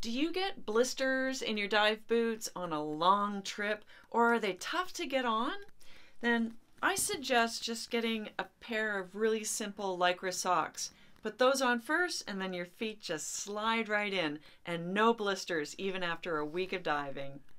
Do you get blisters in your dive boots on a long trip, or are they tough to get on? Then I suggest just getting a pair of really simple Lycra socks. Put those on first, and then your feet just slide right in, and no blisters even after a week of diving.